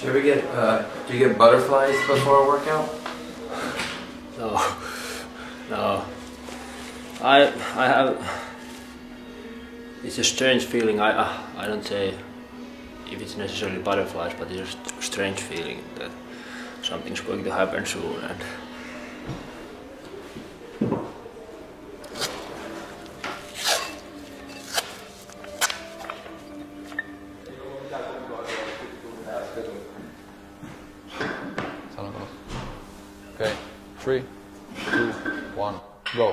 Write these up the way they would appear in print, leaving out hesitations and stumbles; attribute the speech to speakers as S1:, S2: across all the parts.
S1: Do you ever get do you get butterflies before a workout?
S2: No, no. I have. It's a strange feeling. I don't say if it's necessarily butterflies, but it's a strange feeling that something's going to happen soon. And
S3: okay, 3, 2, 1, go.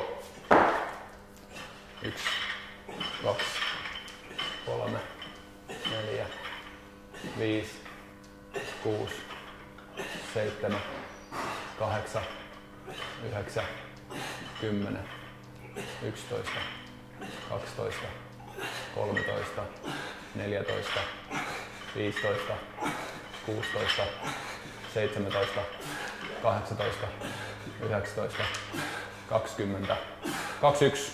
S3: 1, 2, 3, 4, 5, 6, 7, 8, 9, 10, 11, 12, 13, 14, 15, 16, 17, 18, 19, 20, 21.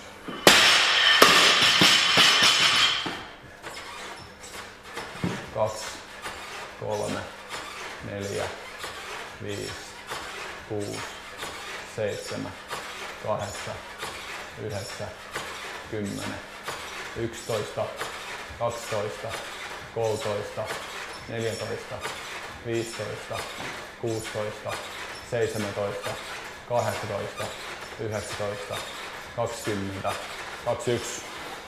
S3: 2, 3, 4, 5, 6, 7, 8, 9, 10, 11, 12, 13, 14, 15, 16, 17, 18, 19, 20, 21.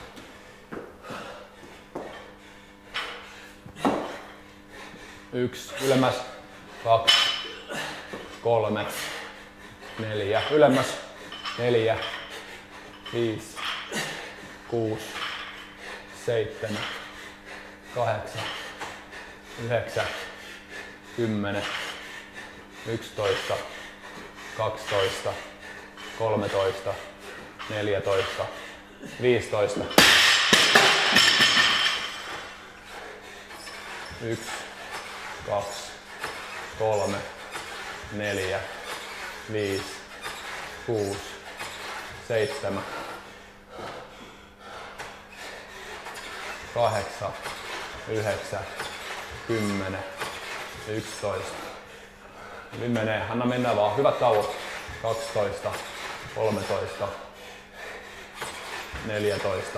S3: Yksi, ylemmäs, 2, 3, 4, ylemmäs, 4, 5, 6, 7, 8, 9, 10, 11, 12, 13, 14, 15. 1, 2, 3, 4, 5, 6, 7, 8, 9, 10, 11. Nyt menee, anna mennä vaan. Hyvät tauot. 12, 13, 14.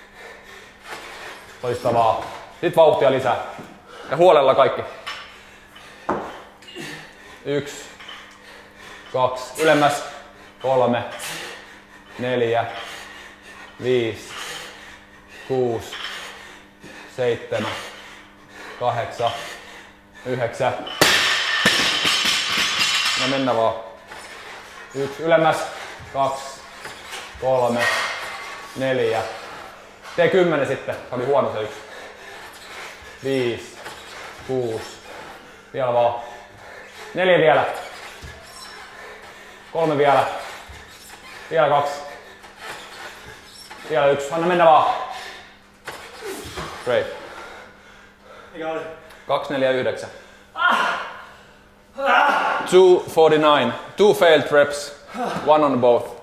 S3: Toista vaan. Sitten vauhtia lisää. Ja huolella kaikki. 1, 2, ylemmäs. 3, 4, 5, 6, 7, 8, 9. No mennä vaan. 1, ylemmäs. 2, 3, 4. Tee 10 sitten. Se oli huono se 1. 5, 6. Vielä vaan. 4 vielä. 3 vielä. Vielä 2. Vielä 1. Anna mennä vaan. Great.
S4: Mikä oli?
S3: 249. 249. 2 failed reps. 1 on both.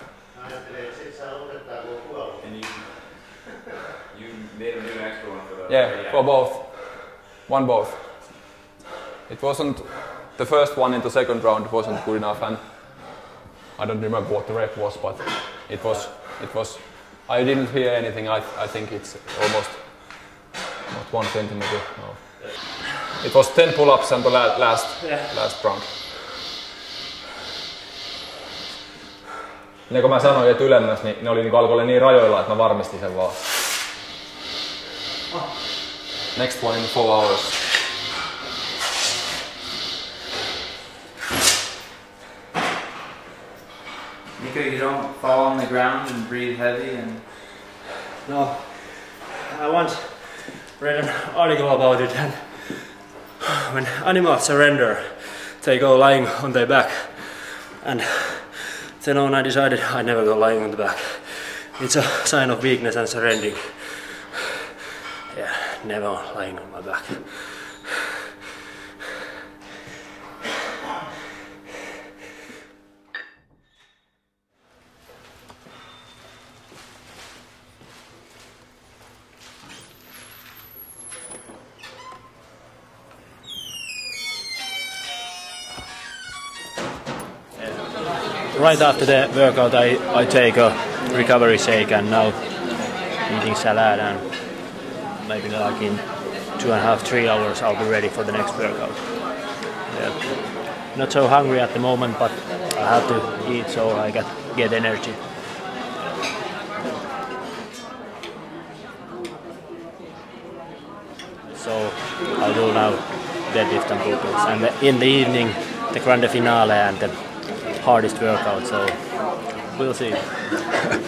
S3: Yeah, for both. 1 both. It wasn't the first one in the second round wasn't good enough, and I don't remember what the rep was, but it was. I didn't hear anything. I think it's almost not 1 centimeter. No. It was 10 pull-ups and the last round. Ne kun mä sanoin, että ylemmäs, niin ne oli niinku alkoi olla niin rajoilla, että mä varmistin sen vaan. Next one in 4 hours.
S1: Nico, you don't fall on the ground and breathe heavy and...
S4: No, I once read an article about it, and when animals surrender, they go lying on their back, and then on I decided I never go lying on the back. It's a sign of weakness and surrendering. Yeah, never lying on my back. right after the workout I take a recovery shake, and now eating salad, and maybe like in 2.5-3 hours I'll be ready for the next workout. Yeah. Not so hungry at the moment, but I have to eat so I get energy. So I'll do now deadlift and burpees, and in the evening the grande finale and the hardest workout, so we'll see.